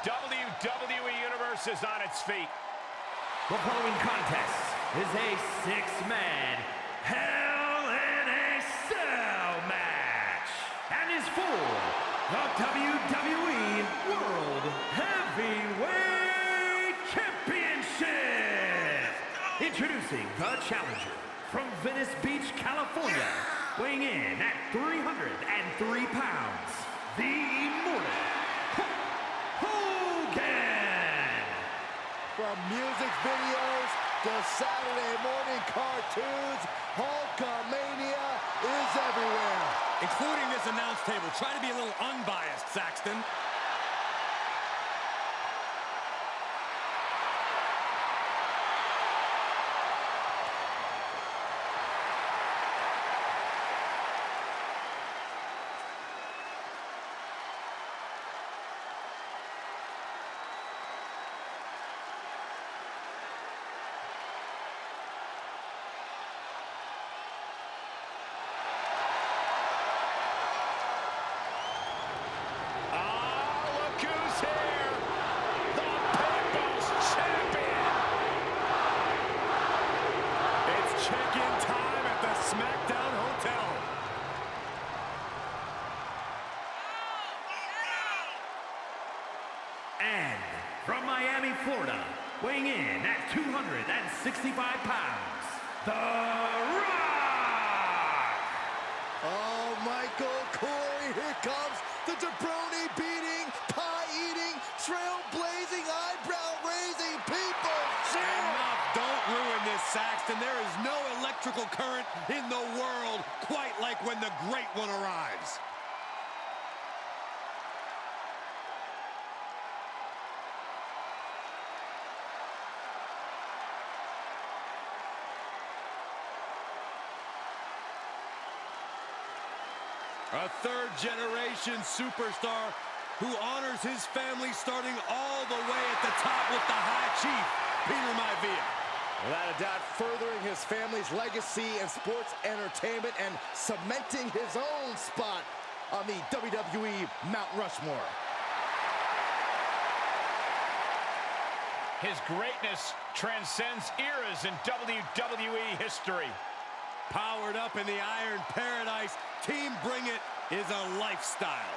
WWE Universe is on its feet. The following contest is a six-man Hell in a Cell match and is for the WWE World Heavyweight Championship. Introducing the challenger from Venice Beach, California, weighing in at 303 pounds, the Immortal Hogan. From music videos to Saturday morning cartoons, Hulkamania is everywhere. Including this announce table. Try to be a little unbiased, Saxton. And from Miami, Florida, weighing in at 265 pounds, The Rock! Oh, Michael Corey, here comes the jabroni-beating, pie-eating, trailblazing, eyebrow-raising people. Enough, don't ruin this, Saxton. There is no electrical current in the world quite like when the Great One arrives. A third-generation superstar who honors his family starting all the way at the top with the High Chief, Peter Maivia. Without a doubt, furthering his family's legacy in sports entertainment and cementing his own spot on the WWE Mount Rushmore. His greatness transcends eras in WWE history. Powered up in the Iron Paradise, Team Bring It is a lifestyle.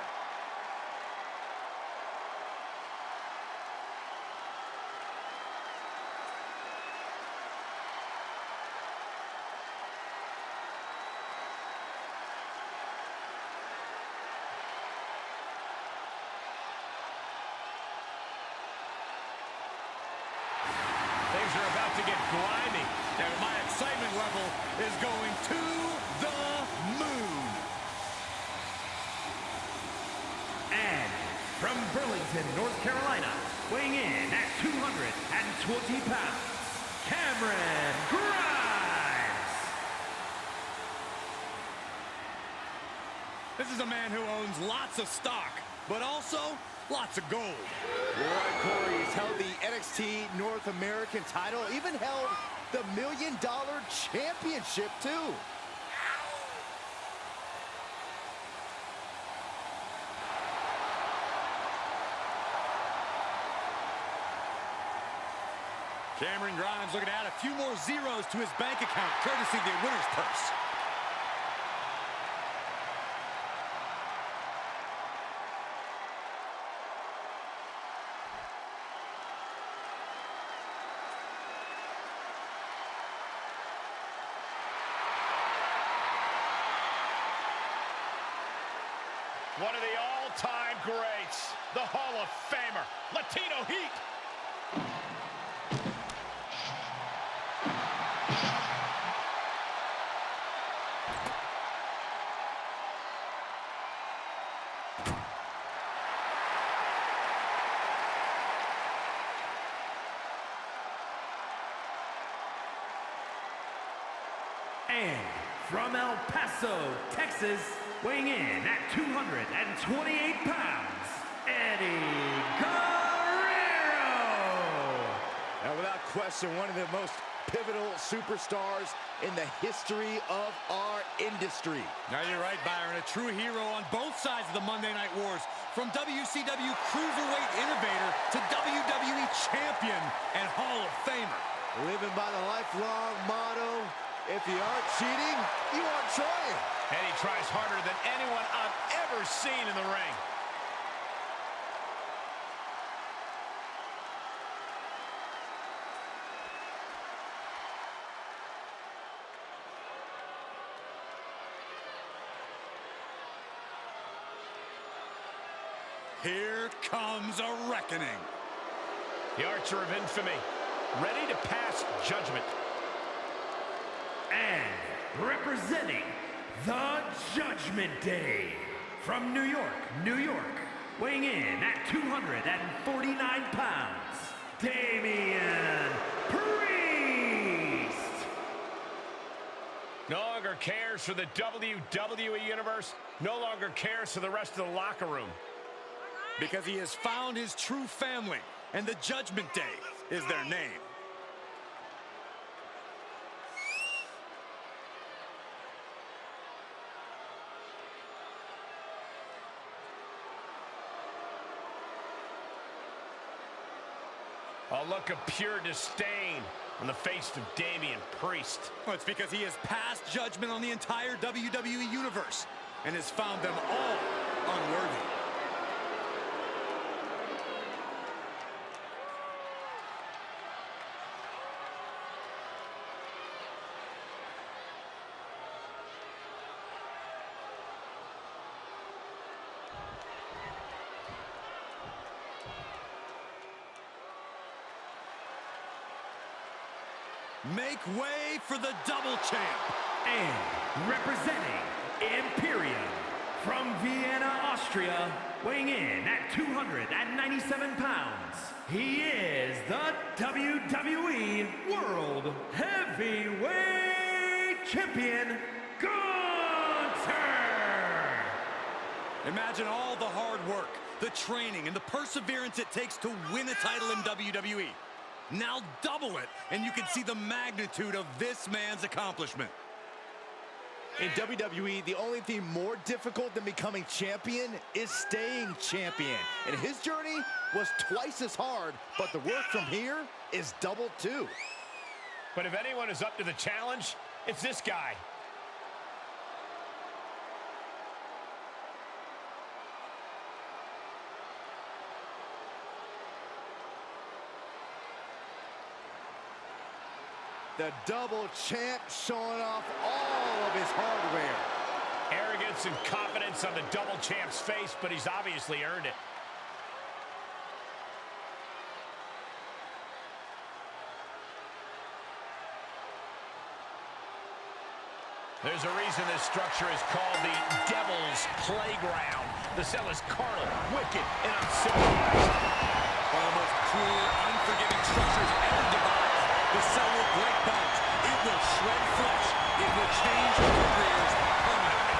Things are about to get grimy, and my excitement level is going to the moon. And from Burlington, North Carolina, weighing in at 220 pounds, Cameron Grimes. This is a man who owns lots of stock, but also lots of gold. Roy Corey has held the NXT North American title, even held the $1 Million Championship, too. Cameron Grimes looking to add a few more zeros to his bank account, courtesy of the winner's purse. One of the all-time greats, the Hall of Famer, Latino Heat. And from El Paso, Texas, weighing in at 228 pounds, Eddie Guerrero. And without question, one of the most pivotal superstars in the history of our industry. Now you're right, Byron. A true hero on both sides of the Monday Night Wars. From WCW Cruiserweight Innovator to WWE Champion and Hall of Famer. Living by the lifelong motto, if you aren't cheating, you aren't trying. And he tries harder than anyone I've ever seen in the ring. Here comes a reckoning. The Archer of Infamy, ready to pass judgment. And representing the Judgment Day, from New York, New York, weighing in at 249 pounds, Damian Priest. No longer cares for the WWE Universe, no longer cares for the rest of the locker room. Because he has found his true family, and the Judgment Day is their name. A look of pure disdain on the face of Damian Priest. Well, it's because he has passed judgment on the entire WWE Universe and has found them all unworthy. Make way for the double champ. And representing Imperium, from Vienna, Austria, weighing in at 297 pounds, he is the WWE World Heavyweight Champion, Gunther! Imagine all the hard work, the training, and the perseverance it takes to win a title in WWE. Now double it, and you can see the magnitude of this man's accomplishment. In WWE, the only thing more difficult than becoming champion is staying champion. And his journey was twice as hard, but the work from here is double too. But if anyone is up to the challenge, it's this guy. The double champ showing off all of his hardware. Arrogance and confidence on the double champ's face, but he's obviously earned it. There's a reason this structure is called the Devil's Playground. The cell is carnal, wicked, and uncivilized. One of the most cruel, unforgiving structures ever devised. The cell will break bones. It will shred flesh. It will change careers permanently.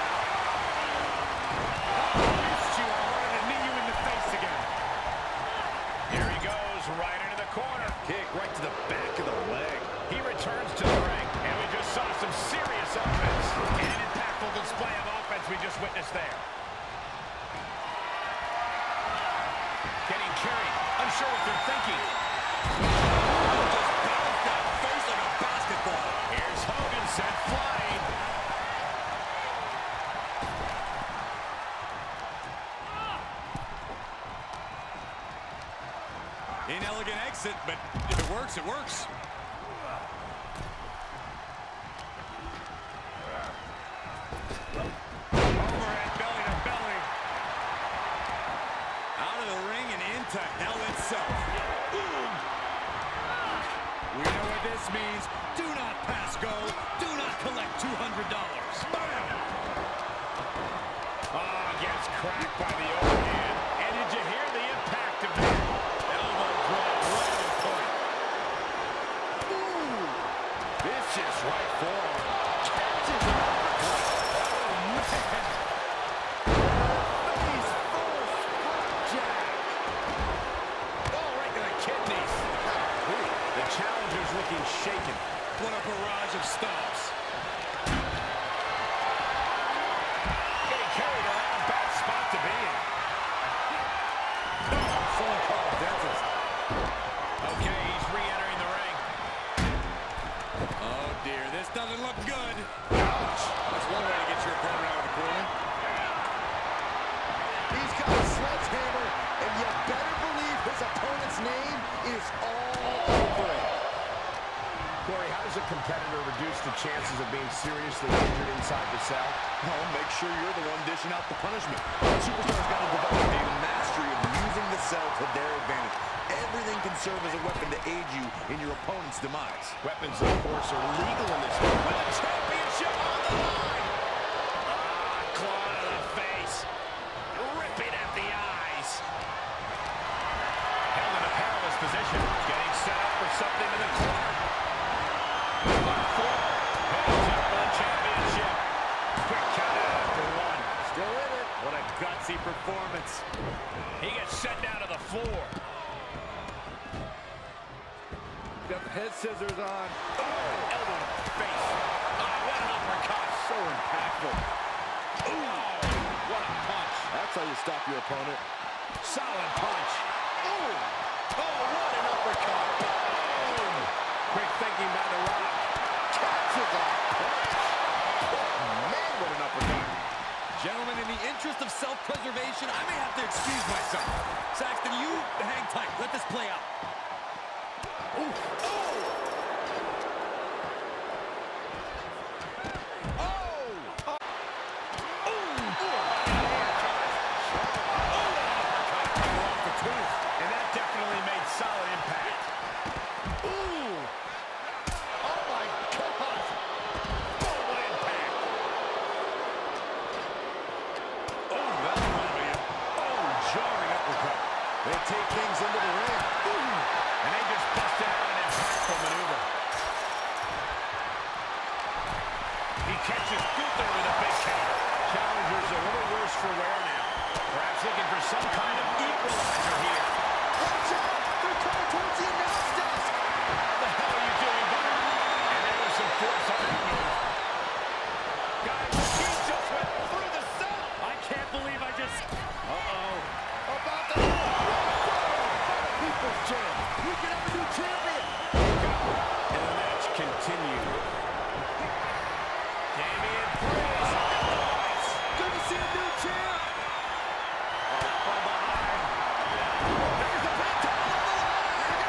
Missed you. I wanted to knee you in the face again. Here he goes, right into the corner. Kick right to the back of the leg. He returns to the ring, and we just saw some serious offense. And an impactful display of offense we just witnessed there. Getting carried, unsure what they're thinking. Here's Hogan sent flying. Inelegant exit, but if it works, it works. Overhead belly to belly. Out of the ring and into hell itself. We know what this means. Do not pass go. Do not collect $200. Bam! Gets cracked by the overhand. And did you hear the impact of that? Elbow drop right on point. Ooh! Vicious right forearm. Catches him off the top. Oh, man. Face first. Jack. Oh, right to the kidneys. The challenger's looking shaken. He's got a sledgehammer, and you better believe his opponent's name is all over it. Corey, how does a competitor reduce the chances of being seriously injured inside the cell? Well, make sure you're the one dishing out the punishment. Superstars got to develop a mastery of using the cell to their advantage. Everything can serve as a weapon to aid you in your opponent's demise. Weapons, of course, are legal in this world. With a championship on the line! Claw to the face. Ripping at the eyes. Held in a perilous position. Getting set up for something in the corner. Heads up for the championship. Quick count out after one. Still in it. What a gutsy performance. He gets sent down to the floor. Got the head scissors on. Oh, elbow to the face. Oh, what an uppercut. So impactful. Oh, what a punch. That's how you stop your opponent. Solid punch. Oh, what an uppercut. Boom. Quick thinking by The Rock. Catches a punch. Man, what an uppercut. Gentlemen, in the interest of self-preservation, I may have to excuse myself. Saxton, you hang tight. Let this play out. Ooh. Oh! And that definitely made solid impact. Ooh! Oh my God! Oh, what impact. Oh, that one, man. Oh, jarring uppercut. They take things into the ring. And they just busted out an impactful maneuver. He catches Gunther with a big counter. Challenger's a little worse for wear now. Perhaps looking for some kind of equalizer here. Watch out! They're coming towards the announce desk! What the hell are you doing, buddy? And there was some force on that move. Guys, he just went through the cell. I can't believe I just... About the... People's Champ! We can have a new champion! And the match continued. Damian Priest. Good to see a new champ! From behind. There's the big time on the line!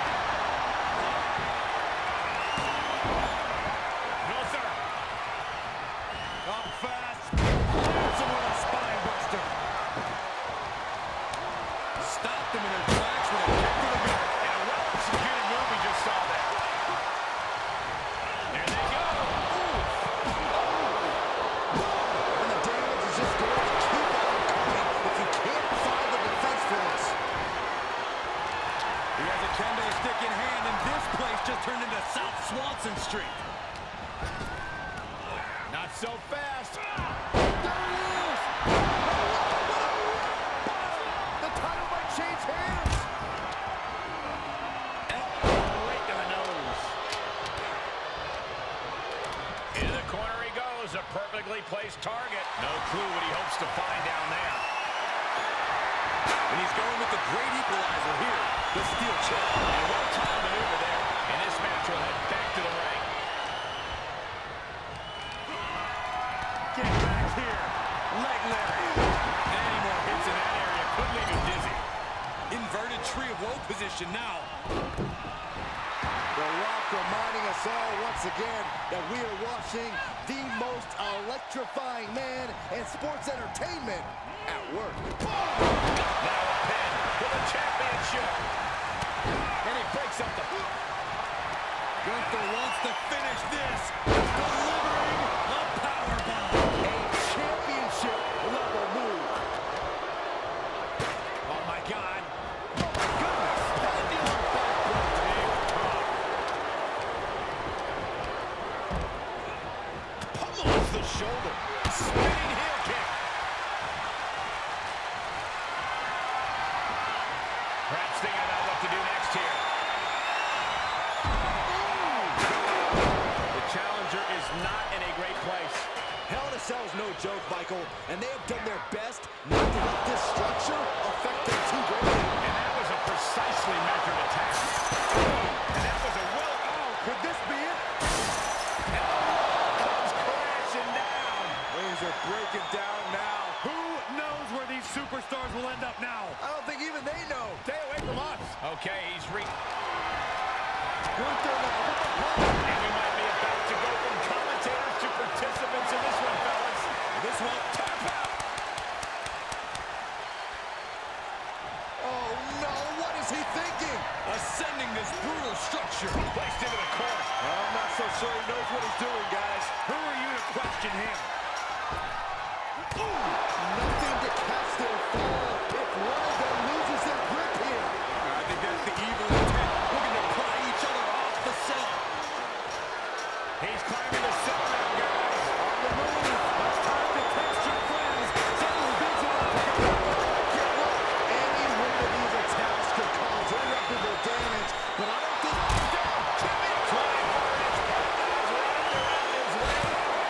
Gunther. Up fast. Lands him with a spine buster. Stopped him in their tracks with a kick to the gut. And a well-executed move, we just saw that. There they go. And the damage is just going to keep on coming if you can't find the defense for this. He has a kendo stick in hand, and this place just turned into South Swanson Street. Not so fast. There he is! The title might change hands! Right to the nose. In the corner he goes, a perfectly placed target. No clue what he hopes to find down there. And he's going with the great equalizer here, the steel chair. And a well-timed maneuver there. And this match will head back to the ring. Get back here. Leg Larry. Any more hits in that area could leave him dizzy. Inverted tree of woe position now. The Rock reminding us all once again that we are watching the most electrifying man in sports entertainment at work. Now a pin for the championship. And he breaks up the... Gunther wants to finish this. Delivering a powerbomb. A championship level move. Oh, my God. Oh my goodness! Pendulum backbreaker. Pummels the shoulder. Spinning heel kick. Perhaps thinking about what to do next here. The challenger is not in a great place. Hell in a Cell is no joke, Michael, and they have done their best not to let this structure affect them too greatly. And that was a precisely measured attack. And that was a well... Oh, Could this be it? and the wall comes crashing down. Things are breaking down now. Who knows where these superstars will end up now? I don't think even they know. Stay away from us. Okay, he's Gunther now with the punch. and we might be about to go from commentators to participants in this one, fellas. This one, Tap out. Oh no, what is he thinking? ascending this brutal structure. Placed into the corner. I'm not so sure he knows what he's doing, guys. Who are you to question him? Nothing to catch their fall if one of them loses their grip here. I think that's the evil intent, looking to pry each other off the cell. He's climbing the cell now, guys. On the move. It's time to test your friends. Someone bids it up to go. Any one of these attacks could cause irreparable damage, but I don't think he's down. Jimmy trying for his partners wrapped around his leg.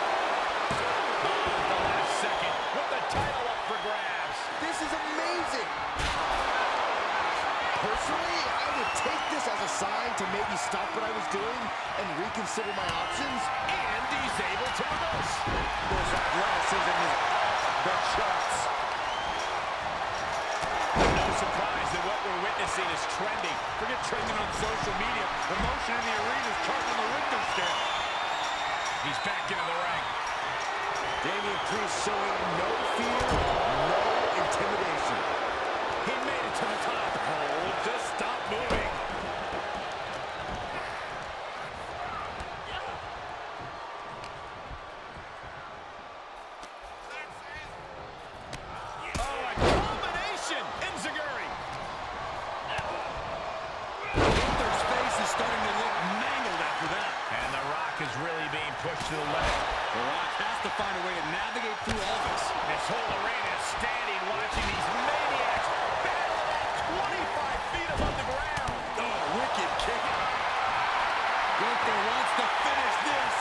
The last second with the title up for grabs. This is amazing. Personally, I would take this as a sign to maybe stop what I was doing and reconsider my options. And he's able to reverse. This athleticism is off the charts. No surprise that what we're witnessing is trending. Forget trending on social media. Emotion in the arena is charting on the Richter scale. He's back into the ring. Damian Priest showing no fear, no intimidation. He made it to the top. Hold, just stop moving. Oh, a combination! Enziguri. Gunther's face is starting to look mangled after that. And The Rock is really being pushed to the limit. The Rock has to find a way to navigate through all this. This whole arena is standing watching these maniacs battle at 25 feet above the ground. Oh, wicked kick. Gunther wants to finish this.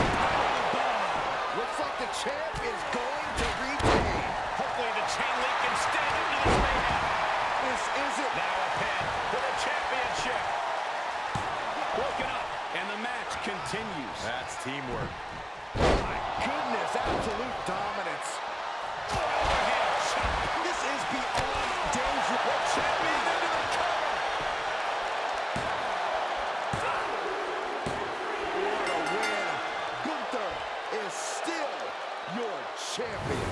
Looks like the champ is going to retain. Hopefully the chain link can stand into this mayhem. This isn't. Now a pin for the championship. Broken up, and the match continues. That's teamwork. My goodness, absolute dominance. Overhand shot. This is beyond danger. The champion into the cover. What a win. Gunther is still your champion.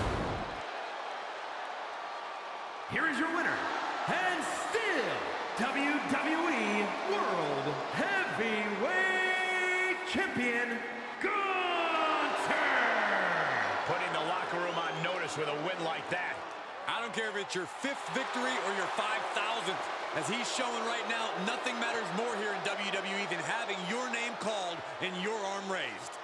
Here is your winner, and still WWE World Heavyweight Champion, Gunther! Putting the locker room on notice with a win like that. I don't care if it's your 5th victory or your 5,000th. As he's showing right now, nothing matters more here in WWE than having your name called and your arm raised.